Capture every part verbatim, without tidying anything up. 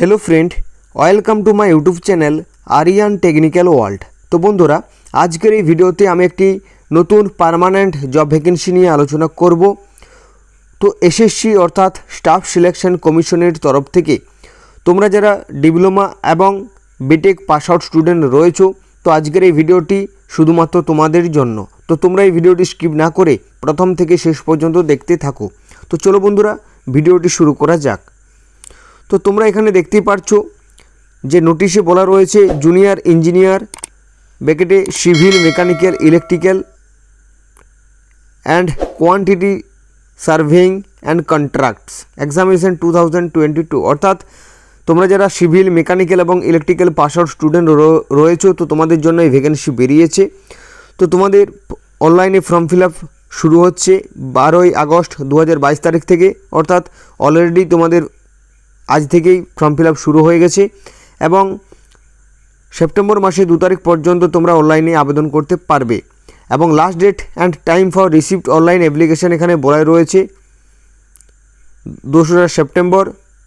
Hello friend welcome to my YouTube channel Aryan Technical World. तो बंधुरा आजकेर এই ভিডিওতে আমি একটি নতুন পার্মানেন্ট জব ভ্যাকেন্সি নিয়ে আলোচনা করব। তো এসএসসি অর্থাৎ স্টাফ সিলেকশন কমিশনের তরফ থেকে তোমরা যারা ডিপ্লোমা এবং বিটেক পাস আউট স্টুডেন্ট রয়েছো, তো আজকের এই ভিডিওটি শুধুমাত্র তোমাদের জন্য। তো তোমরা এই ভিডিওটি স্কিপ না করে প্রথম থেকে শেষ পর্যন্ত দেখতে থাকো। তো চলো বন্ধুরা ভিডিওটি শুরু করা যাক। তো তোমরা এখানে দেখতেই পারছো যে নোটিশে বলা রয়েছে জুনিয়র ইঞ্জিনিয়ার ব্র্যাকেটে civil mechanical electrical and quantity surveying and contracts examination two thousand twenty two. অর্থাৎ তোমরা যারা সিভিল মেকানিক্যাল এবং ইলেকট্রিক্যাল পাস আউট স্টুডেন্ট রয়েছো, তো তোমাদের জন্য এই ভ্যাকেন্সি বেরিয়েছে। তো তোমাদের অনলাইনে ফর্ম ফিল আপ শুরু হচ্ছে বারোই আগস্ট দু হাজার বাইশ তারিখ থেকে। অর্থাৎ অলরেডি তোমাদের আজ থেকেই ফর্ম ফিল আপ শুরু হয়ে গেছে এবং সেপ্টেম্বর মাসে দু তারিখ পর্যন্ত তোমরা অনলাইনে আবেদন করতে পারবে। এবং last date and time for received online application এখানে বলা রয়েছে দোসরা সেপ্টেম্বর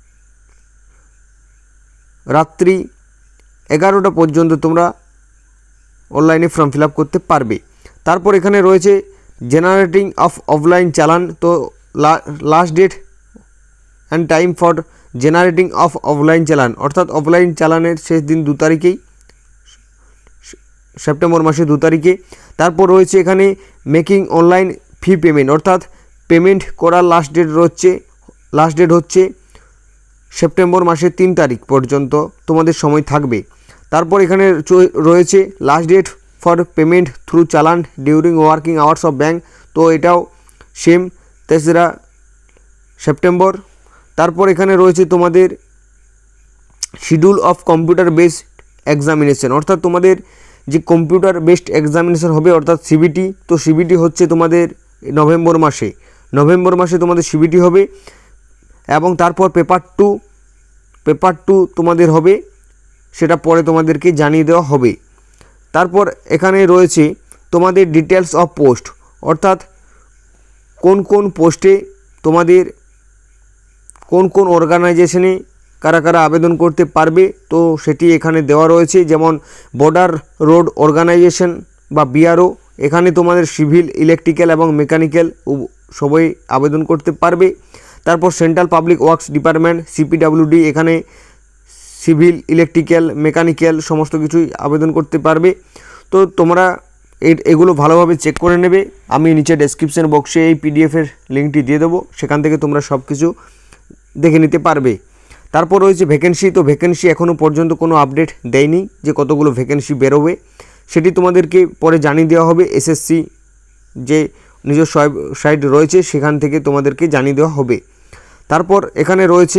রাত্রি এগারোটা পর্যন্ত তোমরা অনলাইনে ফর্ম ফিল আপ করতে পারবে। তারপর এখানে রয়েছে জেনারেটিং অফ অফলাইন চালান। তো last date and time for generating of offline challan, অর্থাৎ অফলাইন চালানের শেষ দিন দু তারিখেই সেপ্টেম্বর মাসে দু তারিখে। তারপর রয়েছে এখানে মেকিং অনলাইন ফি পেমেন্ট, অর্থাৎ পেমেন্ট করার লাস্ট ডেট রয়েছে লাস্ট ডেট হচ্ছে সেপ্টেম্বর মাসের তিন তারিখ পর্যন্ত তোমাদের সময় থাকবে। তারপর এখানে রয়েছে last date for payment through challan during working hours of bank. তো এটাও সেম তেসরা সেপ্টেম্বর। তারপর এখানে রয়েছে তোমাদের schedule of computer based examination, অর্থাৎ তোমাদের যে কম্পিউটার বেসড এক্সামিনেশন হবে অর্থাৎ সিবিটি। তো সিবিটি হচ্ছে তোমাদের নভেম্বর মাসে নভেম্বর মাসে তোমাদের সিবিটি হবে এবং তারপর পেপার টু পেপার টু তোমাদের হবে, সেটা পরে তোমাদেরকে জানিয়ে দেওয়া হবে। তারপর এখানে রয়েছে তোমাদের ডিটেলস অফ পোস্ট, অর্থাৎ কোন কোন পোস্টে তোমাদের কোন কোন অর্গানাইজেশনে কারা কারা আবেদন করতে পারবে, তো সেটি এখানে দেওয়া রয়েছে। যেমন বর্ডার রোড অর্গানাইজেশন বা বিআরও, এখানে তোমাদের সিভিল ইলেকট্রিক্যাল এবং মেকানিক্যাল সবাই আবেদন করতে পারবে। তারপর central public works department CPWD, এখানে সিভিল ইলেকট্রিক্যাল মেকানিক্যাল সমস্ত কিছুই আবেদন করতে পারবে। তো তোমরা এগুলো ভালোভাবে চেক করে নেবে। আমি নিচে ডেসক্রিপশন বক্সে এই পিডিএফের লিঙ্কটি দিয়ে দেবো, সেখান থেকে তোমরা সব কিছু দেখে নিতে পারবে। তারপর রয়েছে ভ্যাকেন্সি। তো ভ্যাকেন্সি এখনও পর্যন্ত কোনো আপডেট দেয়নি যে কতগুলো ভ্যাকেন্সি বেরোবে, সেটি তোমাদেরকে পরে জানিয়ে দেওয়া হবে। এসএসসি যে নিজস্ব সাইট রয়েছে সেখান থেকে তোমাদেরকে জানিয়ে দেওয়া হবে। তারপর এখানে রয়েছে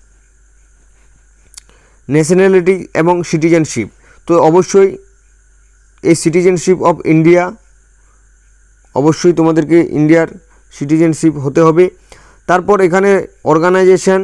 ন্যাশনালিটি এবং সিটিজেনশিপ। তো অবশ্যই এই সিটিজেনশিপ অফ ইন্ডিয়া, অবশ্যই তোমাদেরকে ইন্ডিয়ার সিটিজেনশিপ হতে হবে। তারপর এখানে অর্গানাইজেশন।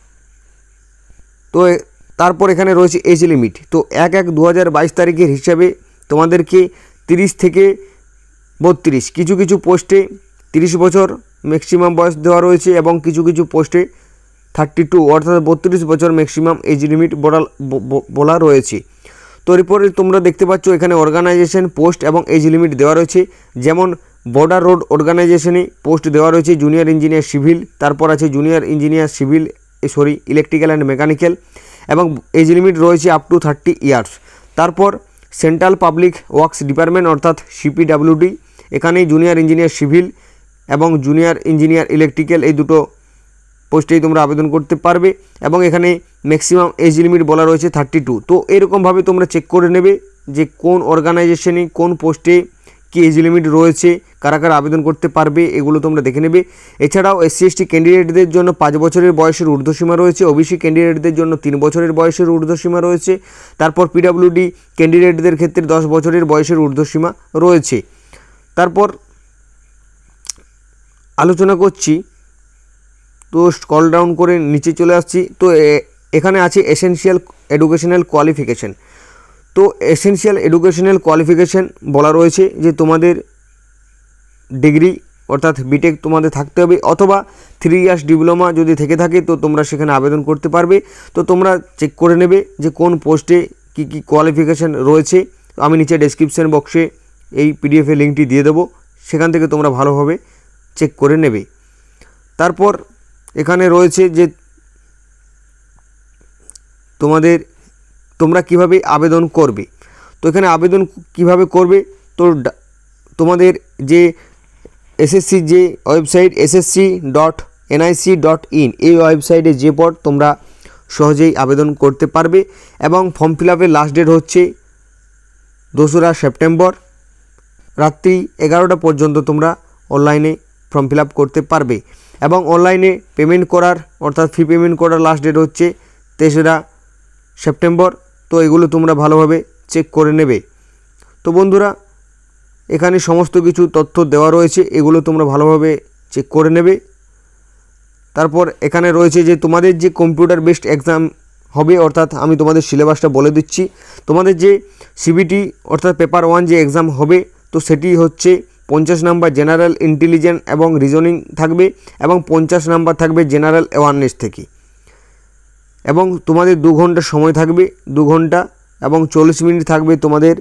তো তারপর এখানে রয়েছে এজ লিমিট। তো এক এক দু হাজার বাইশ তারিখের হিসাবে তোমাদেরকে তিরিশ থেকে বত্রিশ, কিছু কিছু পোস্টে তিরিশ বছর ম্যাক্সিমাম বয়স দেওয়া রয়েছে এবং কিছু কিছু পোস্টে থার্টি টু অর্থাৎ বত্রিশ বছর ম্যাক্সিমাম এজ লিমিট বলা বলা রয়েছে। তো এরপরে তোমরা দেখতে পাচ্ছ এখানে অর্গানাইজেশন, পোস্ট এবং এজ লিমিট দেওয়া রয়েছে। যেমন বর্ডার রোড অর্গানাইজেশনে পোস্ট দেওয়া রয়েছে জুনিয়র ইঞ্জিনিয়ার সিভিল, তারপর আছে junior engineer civil sorry electrical and mechanical এবং এজ লিমিট রয়েছে আপ টু থার্টি ইয়ার্স। তারপর সেন্ট্রাল পাবলিক ওয়ার্কস ডিপার্টমেন্ট অর্থাৎ সিপিডাব্লিউডি, এখানেই জুনিয়র ইঞ্জিনিয়ার সিভিল এবং জুনিয়র ইঞ্জিনিয়ার ইলেকট্রিক্যাল এই দুটো পোস্টেই তোমরা আবেদন করতে পারবে এবং এখানে ম্যাক্সিমাম এজ লিমিট বলা রয়েছে থার্টি টু। তো এরকমভাবে তোমরা চেক করে নেবে যে কোন অর্গানাইজেশনে কোন পোস্টে কী এজ লিমিট রয়েছে, কারা কারা আবেদন করতে পারবে, এগুলো তোমরা দেখে নেবে। এছাড়াও এসসি এসটি ক্যান্ডিডেটদের জন্য পাঁচ বছরের বয়সের ঊর্ধ্বসীমা রয়েছে, ওবিসি ক্যান্ডিডেটদের জন্য তিন বছরের বয়সের ঊর্ধ্বসীমা রয়েছে। তারপর পিডাব্লিউডি ক্যান্ডিডেটদের ক্ষেত্রে দশ বছরের বয়সের ঊর্ধ্বসীমা রয়েছে। তারপর আলোচনা করছি, তো স্ক্রল ডাউন করে নিচে চলে আসছি। তো এখানে আছে এসেনশিয়াল এডুকেশনাল কোয়ালিফিকেশান। তো এসেনশিয়াল এডুকেশনাল কোয়ালিফিকেশান বলা রয়েছে যে তোমাদের ডিগ্রি অর্থাৎ বিটেক তোমাদের থাকতে হবে, অথবা থ্রি ইয়ার্স ডিপ্লোমা যদি থেকে থাকে তো তোমরা সেখানে আবেদন করতে পারবে। তো তোমরা চেক করে নেবে যে কোন পোস্টে কি কি কোয়ালিফিকেশান রয়েছে। আমি নিচে ডেসক্রিপশন বক্সে এই পিডিএফের লিঙ্কটি দিয়ে দেবো, সেখান থেকে তোমরা ভালোভাবে চেক করে নেবে। তারপর এখানে রয়েছে যে তোমাদের তোমরা কিভাবে আবেদন করবে। তো এখানে আবেদন কিভাবে করবে, তো তোমাদের যে এসএসসি যে website SSC dot NIC dot in এই ওয়েবসাইটে যে পর তোমরা সহজেই আবেদন করতে পারবে। এবং ফর্ম ফিল আপের লাস্ট ডেট হচ্ছে দোসরা সেপ্টেম্বর রাত্রি এগারোটা পর্যন্ত তোমরা অনলাইনে ফর্ম ফিল আপ করতে পারবে। এবং অনলাইনে পেমেন্ট করার অর্থাৎ ফি পেমেন্ট করার লাস্ট ডেট হচ্ছে তেসরা সেপ্টেম্বর। তো এগুলো তোমরা ভালোভাবে চেক করে নেবে। তো বন্ধুরা, এখানে সমস্ত কিছু তথ্য দেওয়া রয়েছে, এগুলো তোমরা ভালোভাবে চেক করে নেবে। তারপর এখানে রয়েছে যে তোমাদের যে কম্পিউটার বেসড এক্সাম হবে, অর্থাৎ আমি তোমাদের সিলেবাসটা বলে দিচ্ছি। তোমাদের যে সিবিটি অর্থাৎ পেপার ওয়ান যে এক্সাম হবে, তো সেটি হচ্ছে পঞ্চাশ নাম্বার জেনারেল ইন্টেলিজেন্স এবং রিজনিং থাকবে, এবং পঞ্চাশ নাম্বার থাকবে জেনারেল অ্যাওয়ারনেস থেকে। এবং তোমাদের দু ঘন্টা সময় থাকবে, দু ঘন্টা এবং চল্লিশ মিনিট থাকবে তোমাদের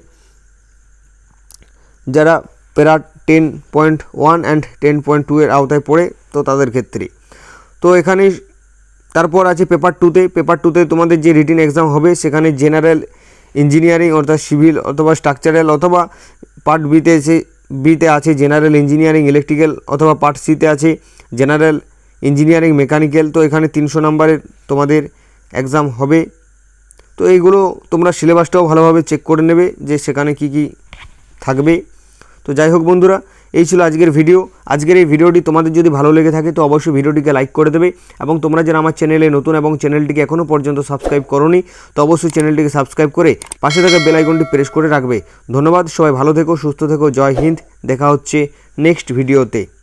যারা para ten point one and ten point two এর আওতায় পড়ে, তো তাদের ক্ষেত্রে। তো এখানে তারপর আছে পেপার টুতে। পেপার টুতে তোমাদের যে রিটিন এক্সাম হবে, সেখানে জেনারেল ইঞ্জিনিয়ারিং অর্থাৎ সিভিল অথবা স্ট্রাকচারাল, অথবা পার্ট বিতে আছে বিতে আছে জেনারেল ইঞ্জিনিয়ারিং ইলেকট্রিক্যাল, অথবা পার্ট সিতে আছে জেনারেল ইঞ্জিনিয়ারিং মেকানিক্যাল। তো এখানে তিনশো নম্বরের তোমাদের এক্সাম হবে। তো এইগুলো তোমরা সিলেবাসটাও ভালোভাবে চেক করে নেবে যে সেখানে কি কি থাকবে। তো যাই হোক বন্ধুরা, এই ছিল আজকের ভিডিও। আজকের এই ভিডিওটি তোমাদের যদি ভালো লেগে থাকে তো অবশ্যই ভিডিওটিকে লাইক করে দেবে। এবং তোমরা যারা আমার চ্যানেলে নতুন এবং চ্যানেলটিকে এখনও পর্যন্ত সাবস্ক্রাইব করোনি, তো অবশ্যই চ্যানেলটিকে সাবস্ক্রাইব করে পাশে থাকা বেল আইকনটি প্রেস করে রাখবে। ধন্যবাদ, সবাই ভালো থেকো, সুস্থ থেকো। জয় হিন্দ। দেখা হচ্ছে নেক্সট ভিডিওতে।